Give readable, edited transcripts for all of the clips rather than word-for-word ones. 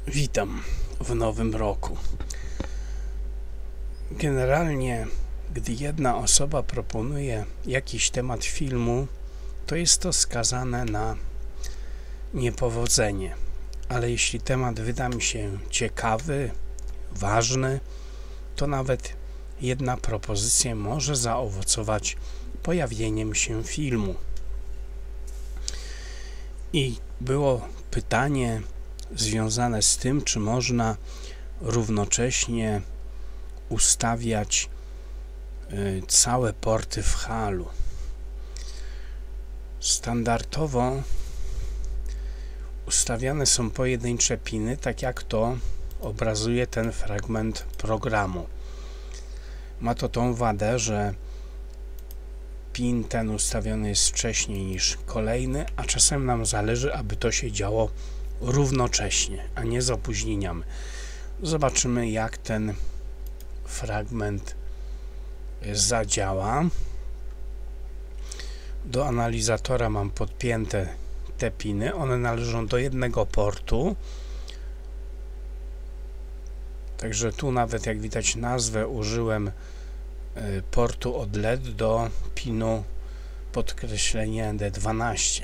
Witam w nowym roku. Generalnie, gdy jedna osoba proponuje jakiś temat filmu, to jest to skazane na niepowodzenie. Ale jeśli temat wyda mi się ciekawy, ważny, to nawet jedna propozycja może zaowocować pojawieniem się filmu. I było pytanie związane z tym, czy można równocześnie ustawiać całe porty w HAL-u. Standardowo ustawiane są pojedyncze piny, tak jak to obrazuje ten fragment programu. Ma to tą wadę, że pin ten ustawiony jest wcześniej niż kolejny, a czasem nam zależy, aby to się działo równocześnie, a nie z opóźnieniami. Zobaczymy, jak ten fragment zadziała. Do analizatora mam podpięte te piny. One należą do jednego portu. Także tu nawet, jak widać, nazwę użyłem portu od LED do pinu podkreślenie D12.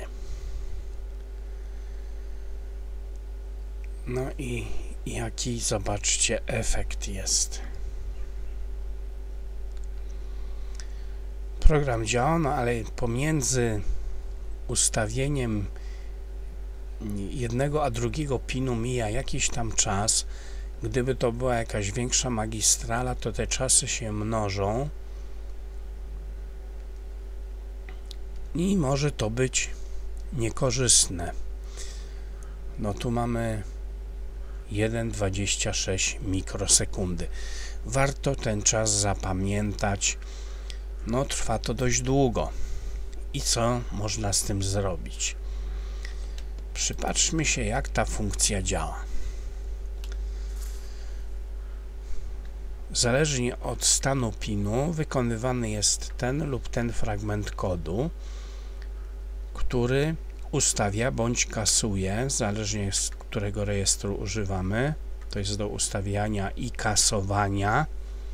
No i jaki, zobaczcie, efekt jest. Program działa, no ale pomiędzy ustawieniem jednego a drugiego pinu mija jakiś tam czas. Gdyby to była jakaś większa magistrala, to te czasy się mnożą i może to być niekorzystne. No tu mamy 1,26 mikrosekundy. Warto ten czas zapamiętać. No trwa to dość długo. I co można z tym zrobić? Przypatrzmy się, jak ta funkcja działa. Zależnie od stanu pinu wykonywany jest ten lub ten fragment kodu, który ustawia bądź kasuje, zależnie z którego rejestru używamy. To jest do ustawiania i kasowania,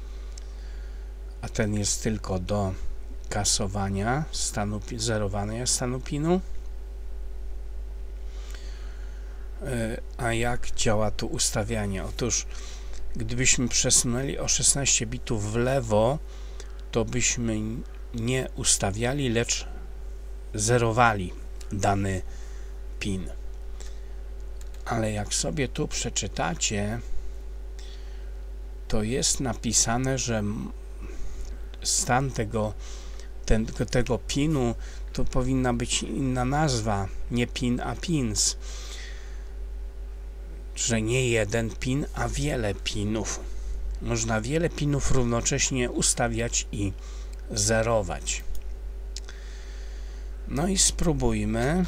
a ten jest tylko do kasowania stanu, zerowania stanu pinu. A jak działa tu ustawianie? Otóż gdybyśmy przesunęli o 16 bitów w lewo, to byśmy nie ustawiali, lecz zerowali dany pin. Ale jak sobie tu przeczytacie, to jest napisane, że stan tego pinu to powinna być inna nazwa, nie pin, a pins. Że nie jeden pin, a wiele pinów. Można wiele pinów równocześnie ustawiać i zerować. No i spróbujmy.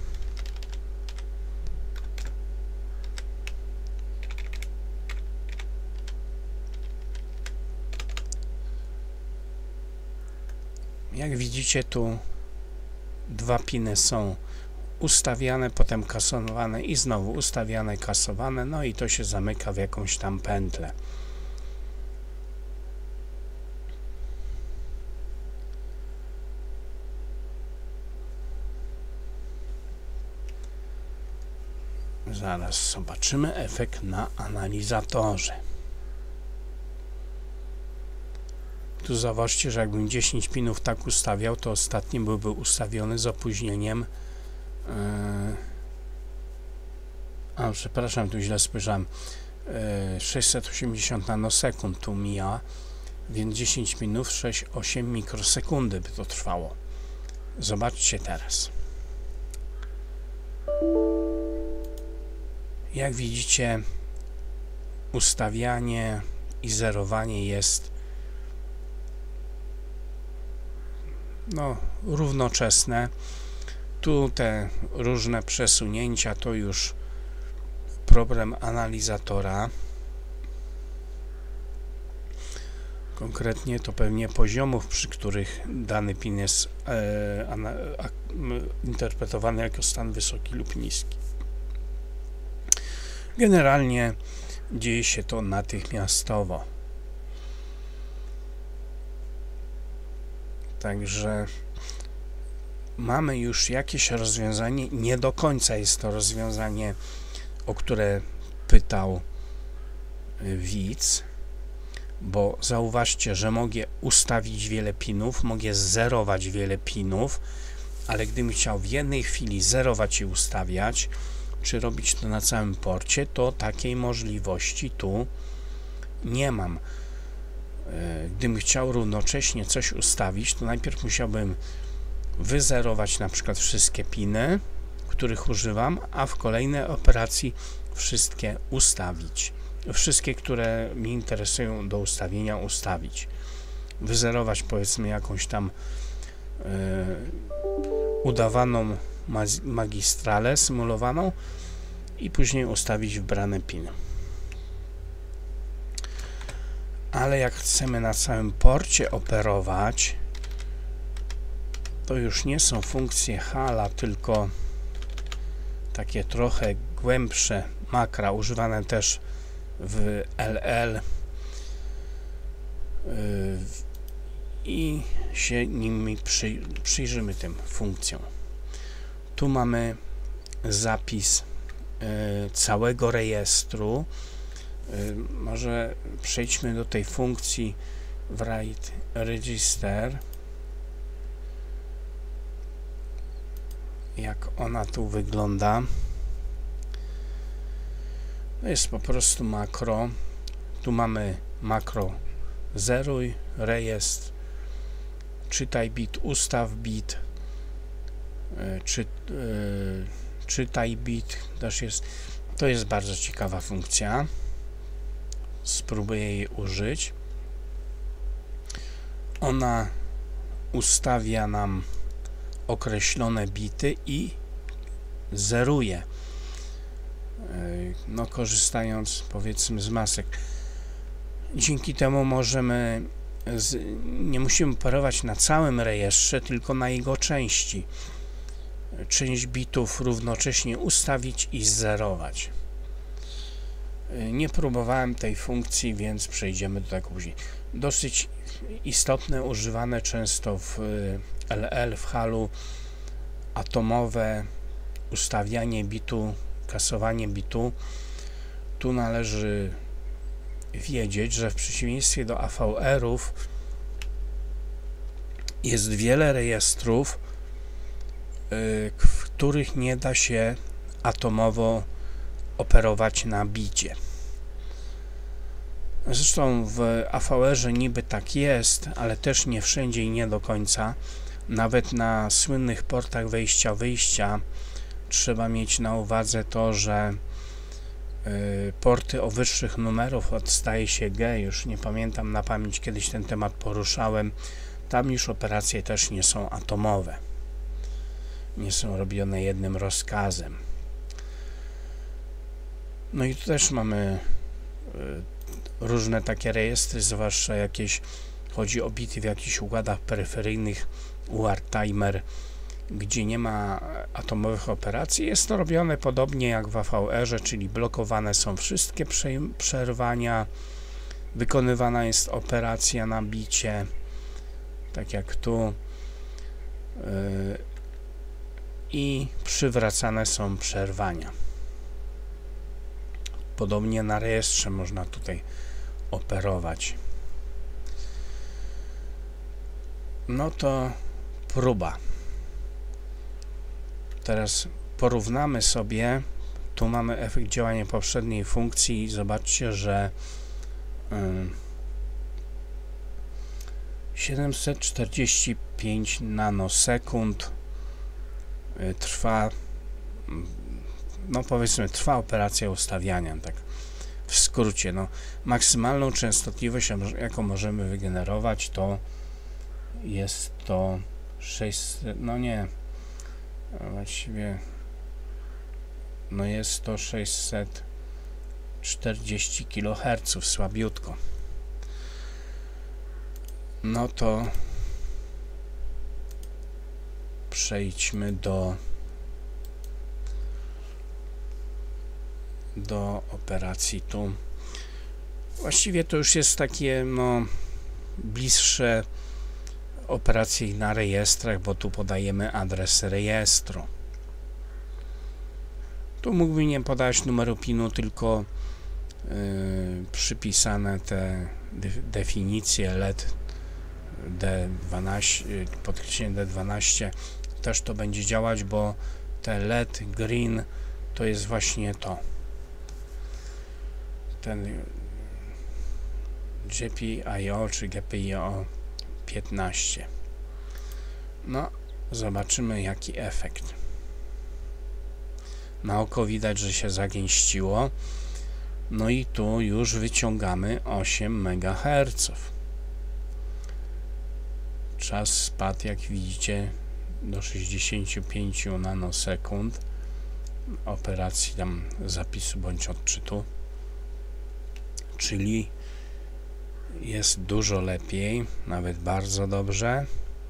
Jak widzicie, tu dwa piny są ustawiane, potem kasowane i znowu ustawiane, kasowane, no i to się zamyka w jakąś tam pętlę. Zaraz zobaczymy efekt na analizatorze. Tu zobaczcie, że jakbym 10 pinów tak ustawiał, to ostatni byłby ustawiony z opóźnieniem. Przepraszam, tu źle spojrzałem. 680 nanosekund tu mija, więc 10 minut 6,8 mikrosekundy by to trwało. Zobaczcie teraz. Jak widzicie, ustawianie i zerowanie jest równoczesne. Tu te różne przesunięcia to już problem analizatora. Konkretnie to pewnie poziomów, przy których dany pin jest interpretowany jako stan wysoki lub niski. Generalnie dzieje się to natychmiastowo. Także mamy już jakieś rozwiązanie. Nie do końca jest to rozwiązanie, o które pytał widz, bo zauważcie, że mogę ustawić wiele pinów, mogę zerować wiele pinów, ale gdybym chciał w jednej chwili zerować i ustawiać, czy robić to na całym porcie, to takiej możliwości tu nie mam. Gdybym chciał równocześnie coś ustawić, to najpierw musiałbym wyzerować na przykład wszystkie piny, których używam, a w kolejnej operacji wszystkie ustawić. Wszystkie, które mi interesują do ustawienia, ustawić. Wyzerować powiedzmy jakąś tam udawaną magistralę symulowaną i później ustawić wybrane piny. Ale jak chcemy na całym porcie operować, to już nie są funkcje HAL-a, tylko takie trochę głębsze makra, używane też w LL i się nimi przyjrzymy tym funkcjom. Tu mamy zapis całego rejestru. Może przejdźmy do tej funkcji write register. Jak ona tu wygląda? To jest po prostu makro. Tu mamy makro zeruj, rejestr, czytaj bit, ustaw bit, czytaj bit też jest. To jest bardzo ciekawa funkcja. Spróbuję jej użyć. Ona ustawia nam określone bity i zeruje. No, korzystając powiedzmy z masek. Dzięki temu możemy nie musimy operować na całym rejestrze, tylko na jego części. Część bitów równocześnie ustawić i zerować. Nie próbowałem tej funkcji, więc przejdziemy do tego później. Dosyć istotne, używane często w LL, w HAL-u, atomowe ustawianie bitu, kasowanie bitu. Tu należy wiedzieć, że w przeciwieństwie do AVR-ów jest wiele rejestrów, w których nie da się atomowo operować na bicie. Zresztą w AVR-ze niby tak jest, ale też nie wszędzie i nie do końca. Nawet na słynnych portach wejścia-wyjścia trzeba mieć na uwadze to, że porty o wyższych numerów od staje się G, już nie pamiętam na pamięć, kiedyś ten temat poruszałem, tam już operacje też nie są atomowe. Nie są robione jednym rozkazem. No i tu też mamy różne takie rejestry, zwłaszcza jakieś, chodzi o bity w jakichś układach peryferyjnych, UART timer, gdzie nie ma atomowych operacji. Jest to robione podobnie jak w AVR-ze, czyli blokowane są wszystkie przerwania, wykonywana jest operacja na bicie, tak jak tu, i przywracane są przerwania. Podobnie na rejestrze można tutaj operować. No to próba. Teraz porównamy sobie. Tu mamy efekt działania poprzedniej funkcji i zobaczcie, że 745 nanosekund trwa, no powiedzmy, trwa operacja ustawiania, tak w skrócie. No, maksymalną częstotliwość, jaką możemy wygenerować, to jest to 600, no nie, właściwie, no jest to 640 kHz, słabiutko. No to przejdźmy do operacji tu. Właściwie to już jest takie bliższe operacji na rejestrach, bo tu podajemy adres rejestru. Tu mógłbym nie podać numeru PIN-u, tylko przypisane te definicje LED D12, podkreślenie D12 też to będzie działać, bo te LED green to jest właśnie to. Ten GPIO czy GPIO 15. No, zobaczymy jaki efekt. Na oko widać, że się zagęściło. No i tu już wyciągamy 8 MHz. Czas spadł, jak widzicie, do 65 nanosekund operacji tam zapisu bądź odczytu, czyli jest dużo lepiej, nawet bardzo dobrze,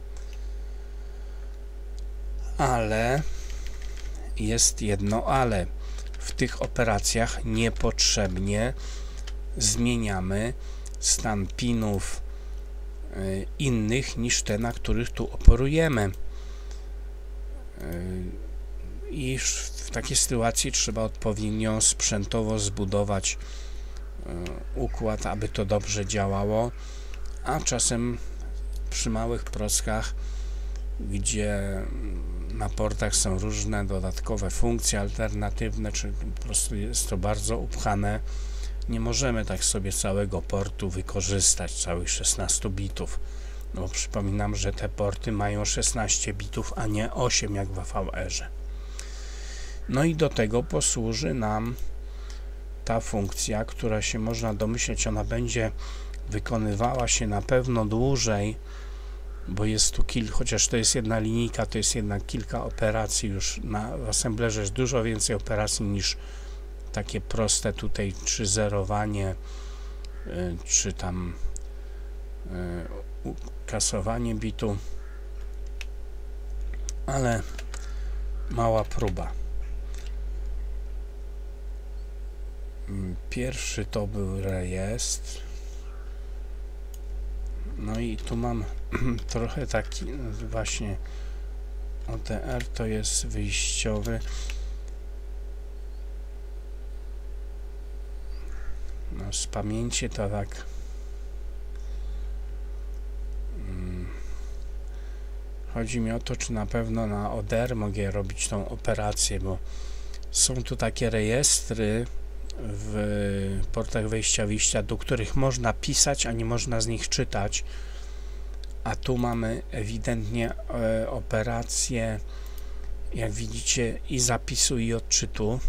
ale jest jedno ale. W tych operacjach niepotrzebnie zmieniamy stan pinów innych niż te, na których tu operujemy. I w takiej sytuacji trzeba odpowiednio sprzętowo zbudować układ, aby to dobrze działało, a czasem przy małych proskach, gdzie na portach są różne dodatkowe funkcje alternatywne, czy po prostu jest to bardzo upchane, nie możemy tak sobie całego portu wykorzystać, całych 16 bitów. No bo przypominam, że te porty mają 16 bitów, a nie 8 jak w VFR-ze. No i do tego posłuży nam ta funkcja, która się można domyśleć, ona będzie wykonywała się na pewno dłużej, bo jest tu chociaż to jest jedna linijka, to jest jednak kilka operacji już w assemblerze, jest dużo więcej operacji niż takie proste tutaj, czy zerowanie, czy tam kasowanie bitu, ale mała próba. Pierwszy to był rejestr. No i tu mam trochę taki właśnie OTR, to jest wyjściowy. No, z pamięci to tak chodzi mi o to, czy na pewno na ODR mogę robić tą operację, bo są tu takie rejestry w portach wejścia-wyjścia, do których można pisać, a nie można z nich czytać, a tu mamy ewidentnie operację, jak widzicie, i zapisu, i odczytu,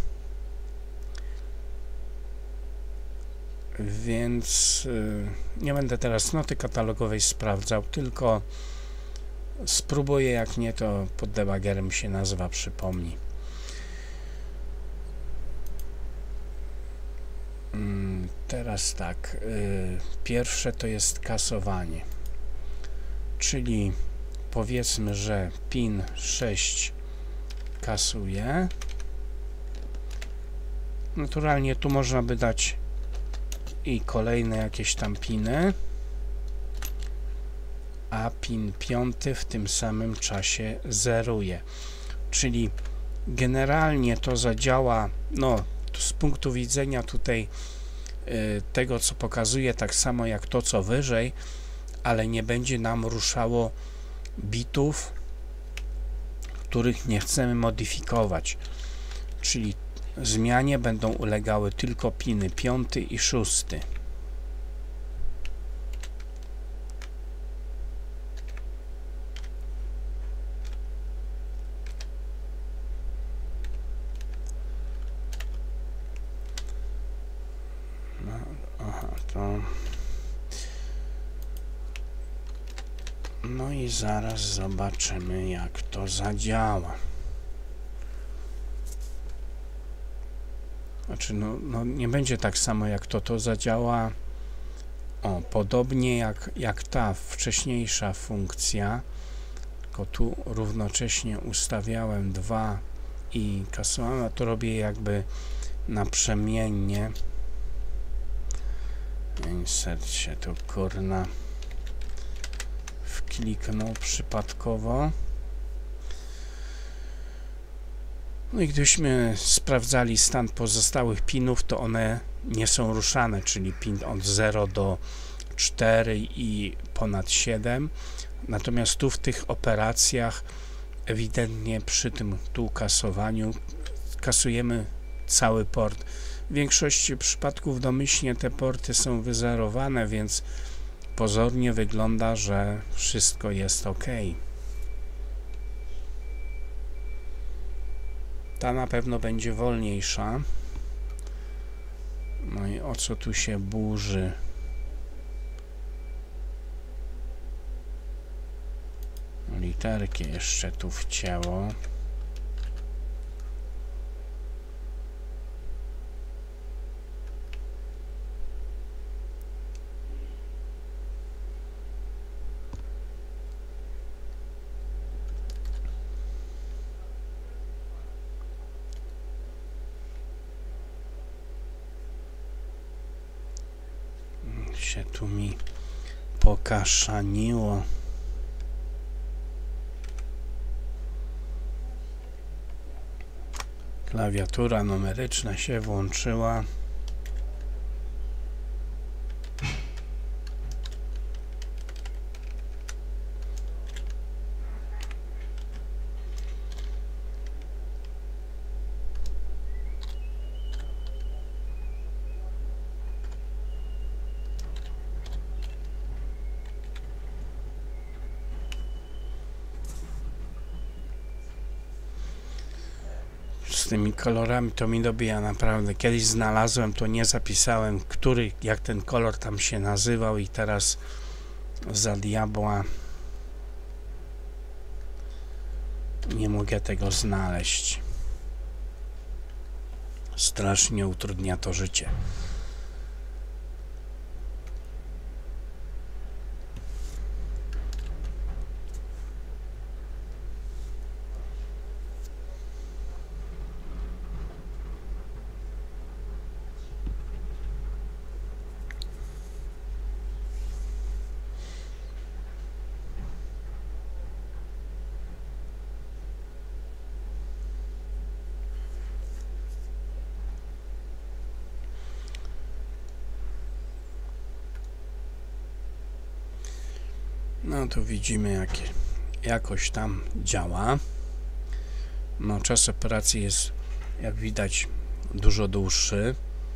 więc nie będę teraz noty katalogowej sprawdzał, tylko spróbuję, jak nie, to pod debagerem się nazwa przypomni. Teraz tak, pierwsze to jest kasowanie, czyli powiedzmy, że pin 6 kasuje. Naturalnie tu można by dać i kolejne jakieś tam piny, a pin 5 w tym samym czasie zeruje, czyli generalnie to zadziała, no z punktu widzenia tutaj tego, co pokazuje, tak samo jak to, co wyżej, ale nie będzie nam ruszało bitów, których nie chcemy modyfikować, czyli zmianie będą ulegały tylko piny 5 i 6. No i zaraz zobaczymy, jak to zadziała. Znaczy, no nie będzie tak samo, jak to zadziała. O, podobnie jak ta wcześniejsza funkcja, tylko tu równocześnie ustawiałem 2 i kasowałem, a to robię jakby naprzemiennie. Insert się tu kurna wkliknął przypadkowo. No i gdybyśmy sprawdzali stan pozostałych pinów, to one nie są ruszane, czyli pin od 0 do 4 i ponad 7. Natomiast tu w tych operacjach ewidentnie przy tym tu kasowaniu kasujemy cały port. W większości przypadków domyślnie te porty są wyzerowane, więc pozornie wygląda, że wszystko jest ok. Ta na pewno będzie wolniejsza. No i o co tu się burzy? Literki jeszcze tu wcięło. Się tu mi pokaszaniło. Klawiatura numeryczna się włączyła. Z tymi kolorami to mi dobija naprawdę. Kiedyś znalazłem, to nie zapisałem, jak ten kolor tam się nazywał i teraz za diabła nie mogę tego znaleźć. Strasznie utrudnia to życie. No tu widzimy, jakoś tam działa. No, czas operacji jest, jak widać, dużo dłuższy,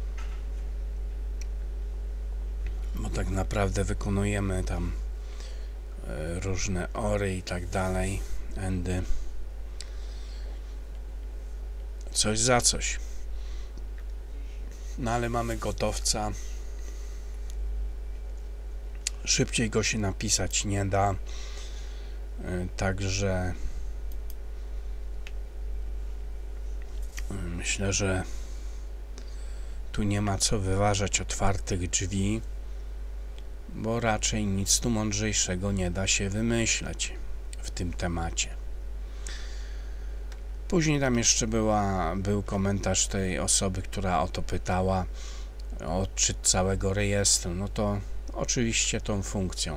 bo tak naprawdę wykonujemy tam różne ory i tak dalej, endy, coś za coś. No ale mamy gotowca. Szybciej go się napisać nie da, także myślę, że tu nie ma co wyważać otwartych drzwi, bo raczej nic tu mądrzejszego nie da się wymyśleć w tym temacie. Później tam jeszcze był komentarz tej osoby, która o to pytała, o odczyt całego rejestru. No to oczywiście tą funkcją.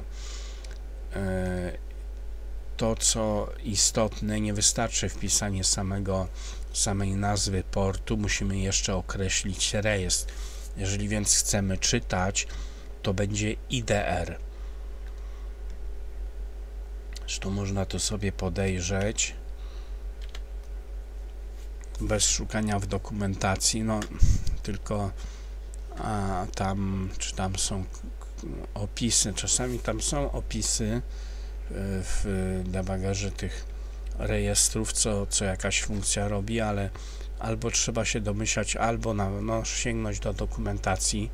To, co istotne, nie wystarczy wpisanie samej nazwy portu, musimy jeszcze określić rejestr. Jeżeli więc chcemy czytać, to będzie IDR. Zresztą można to sobie podejrzeć bez szukania w dokumentacji, no tylko tam są opisy, czasami tam są opisy w debagerze tych rejestrów, co jakaś funkcja robi, ale albo trzeba się domyślać, albo sięgnąć do dokumentacji.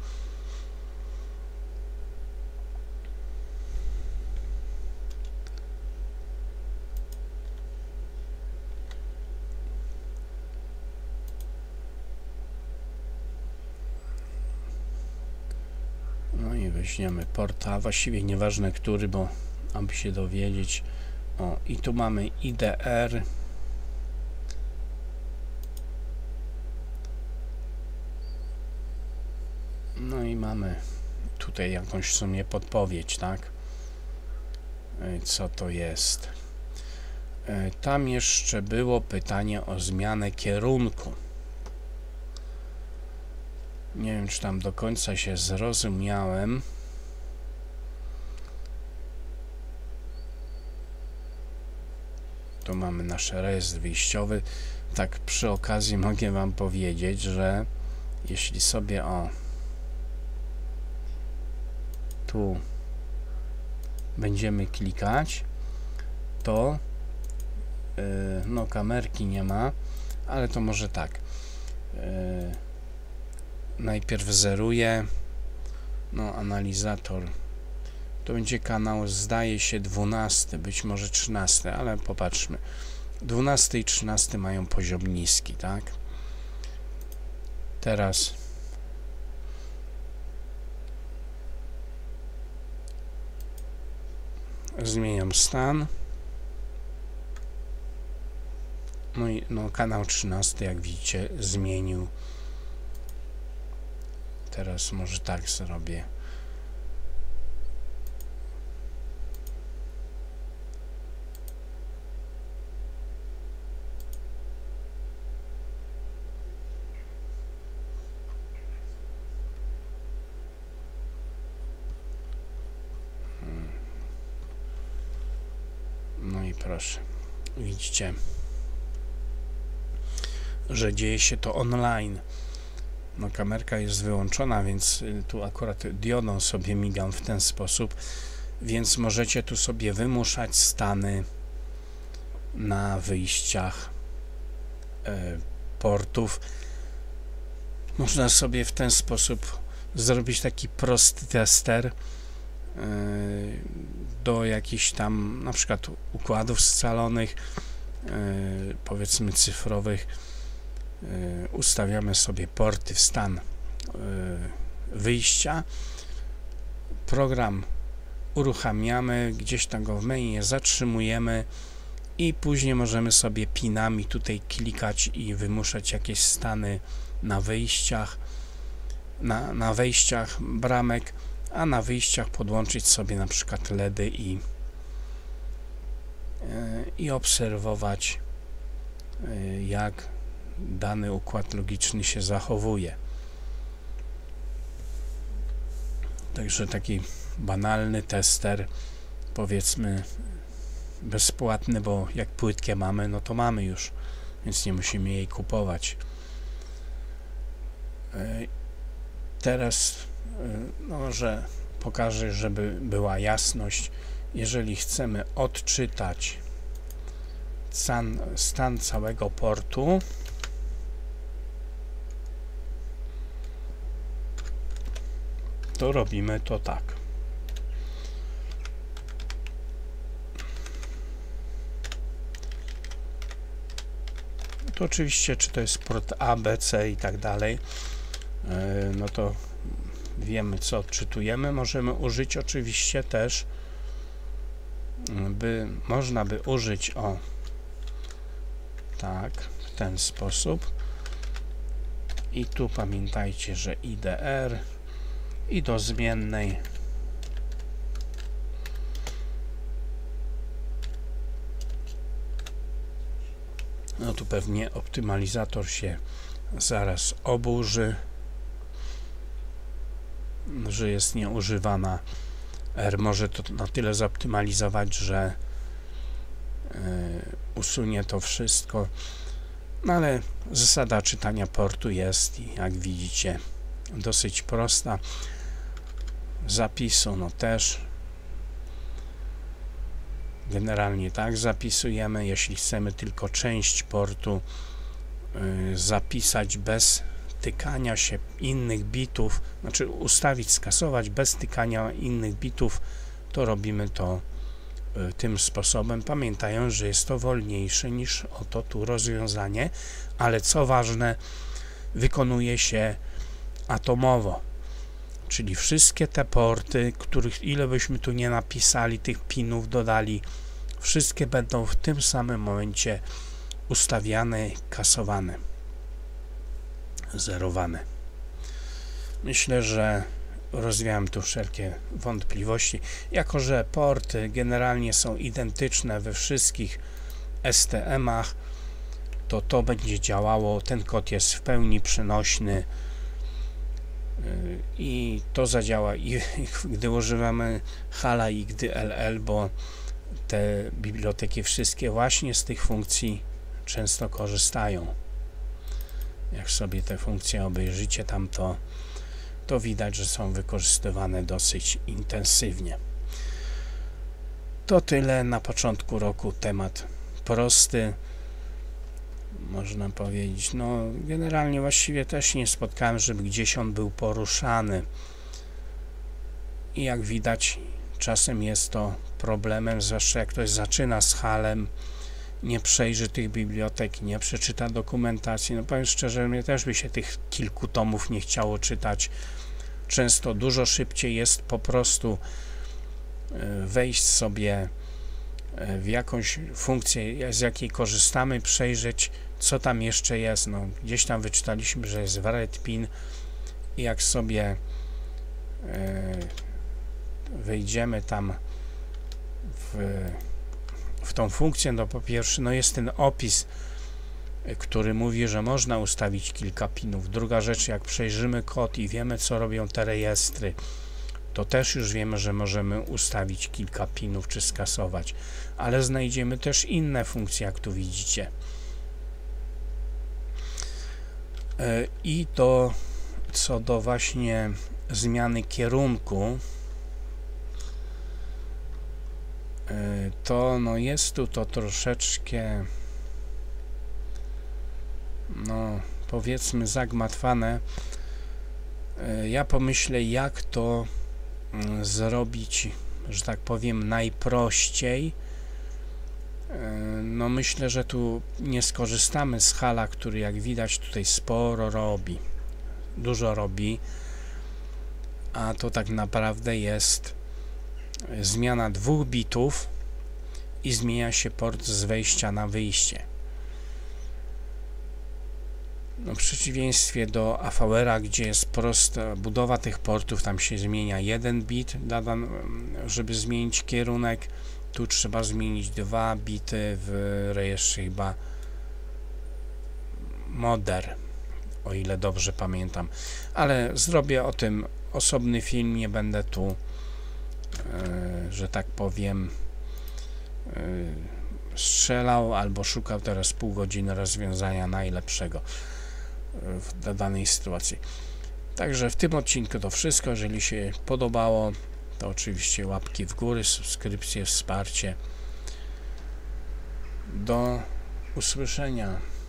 No i weźmiemy porta, właściwie nieważne który, bo aby się dowiedzieć. O, i tu mamy IDR. No i mamy tutaj jakąś w sumie podpowiedź, tak? Co to jest? Tam jeszcze było pytanie o zmianę kierunku. Nie wiem, czy tam do końca się zrozumiałem. Tu mamy nasz rejestr wyjściowy. Tak przy okazji mogę wam powiedzieć, że jeśli sobie tu będziemy klikać, to no kamerki nie ma, ale to może tak. Najpierw zeruję, no analizator, to będzie kanał, zdaje się 12, być może 13, ale popatrzmy. 12 i 13 mają poziom niski, tak? Teraz zmieniam stan. No i kanał 13, jak widzicie, zmienił. Teraz może tak zrobię. No i proszę, widzicie, że dzieje się to online. No kamerka jest wyłączona, więc tu akurat diodą sobie migam w ten sposób, więc możecie tu sobie wymuszać stany na wyjściach portów. Można sobie w ten sposób zrobić taki prosty tester do jakichś tam na przykład układów scalonych, powiedzmy cyfrowych. Ustawiamy sobie porty w stan wyjścia, program uruchamiamy, gdzieś tam go w menu zatrzymujemy i później możemy sobie pinami tutaj klikać i wymuszać jakieś stany na wyjściach, na wejściach bramek, a na wyjściach podłączyć sobie na przykład LEDy i obserwować, jak dany układ logiczny się zachowuje. Także taki banalny tester, powiedzmy bezpłatny, bo jak płytkę mamy, no to mamy już, więc nie musimy jej kupować. Teraz no może pokażę, żeby była jasność. Jeżeli chcemy odczytać stan całego portu, to robimy to tak. To oczywiście, czy to jest port A, B, C i tak dalej, no to wiemy, co odczytujemy. Możemy użyć oczywiście też, można by użyć tak, w ten sposób. I tu pamiętajcie, że IDR i do zmiennej no tu pewnie optymalizator się zaraz oburzy, że jest nieużywana. R może to na tyle zoptymalizować, że usunie to wszystko, no ale zasada czytania portu jest, jak widzicie, dosyć prosta. Zapisu no też generalnie tak zapisujemy. Jeśli chcemy tylko część portu zapisać bez tykania się innych bitów, znaczy ustawić, skasować bez tykania innych bitów, to robimy to tym sposobem, pamiętając, że jest to wolniejsze niż oto tu rozwiązanie, ale co ważne, wykonuje się atomowo, czyli wszystkie te porty, których ile byśmy tu nie napisali, tych pinów dodali, wszystkie będą w tym samym momencie ustawiane, kasowane, zerowane. Myślę, że rozwiałem tu wszelkie wątpliwości. Jako że porty generalnie są identyczne we wszystkich STM-ach, to będzie działało. Ten kod jest w pełni przenośny i to zadziała i gdy używamy HAL-a i gdy LL, bo te biblioteki wszystkie właśnie z tych funkcji często korzystają. Jak sobie te funkcje obejrzycie tam, to widać, że są wykorzystywane dosyć intensywnie. To tyle na początku roku. Temat prosty, można powiedzieć. No, generalnie właściwie też nie spotkałem, żeby gdzieś on był poruszany. I jak widać, czasem jest to problemem, zwłaszcza jak ktoś zaczyna z HAL-em, nie przejrzy tych bibliotek, nie przeczyta dokumentacji. No powiem szczerze, mnie też by się tych kilku tomów nie chciało czytać. Często dużo szybciej jest po prostu wejść sobie w jakąś funkcję, z jakiej korzystamy, przejrzeć, co tam jeszcze jest. No, gdzieś tam wyczytaliśmy, że jest wretpin i jak sobie wejdziemy tam w tą funkcję, no po pierwsze, no jest ten opis, który mówi, że można ustawić kilka pinów. Druga rzecz, jak przejrzymy kod i wiemy, co robią te rejestry, to też już wiemy, że możemy ustawić kilka pinów czy skasować, ale znajdziemy też inne funkcje, jak tu widzicie. I to co do właśnie zmiany kierunku, to no jest tu to troszeczkę, no powiedzmy, zagmatwane. Ja pomyślę, jak to zrobić, że tak powiem, najprościej. No myślę, że tu nie skorzystamy z HAL-a, który jak widać tutaj sporo robi, dużo robi, a to tak naprawdę jest zmiana 2 bitów i zmienia się port z wejścia na wyjście. No, w przeciwieństwie do AVR-a, gdzie jest prosta budowa tych portów, tam się zmienia 1 bit, żeby zmienić kierunek. Tu trzeba zmienić 2 bity w rejestrze chyba Modder, o ile dobrze pamiętam. Ale zrobię o tym osobny film, nie będę tu, że tak powiem, strzelał albo szukał teraz pół godziny rozwiązania najlepszego w danej sytuacji. Także w tym odcinku to wszystko. Jeżeli się podobało, to oczywiście łapki w górę, subskrypcje, wsparcie. Do usłyszenia.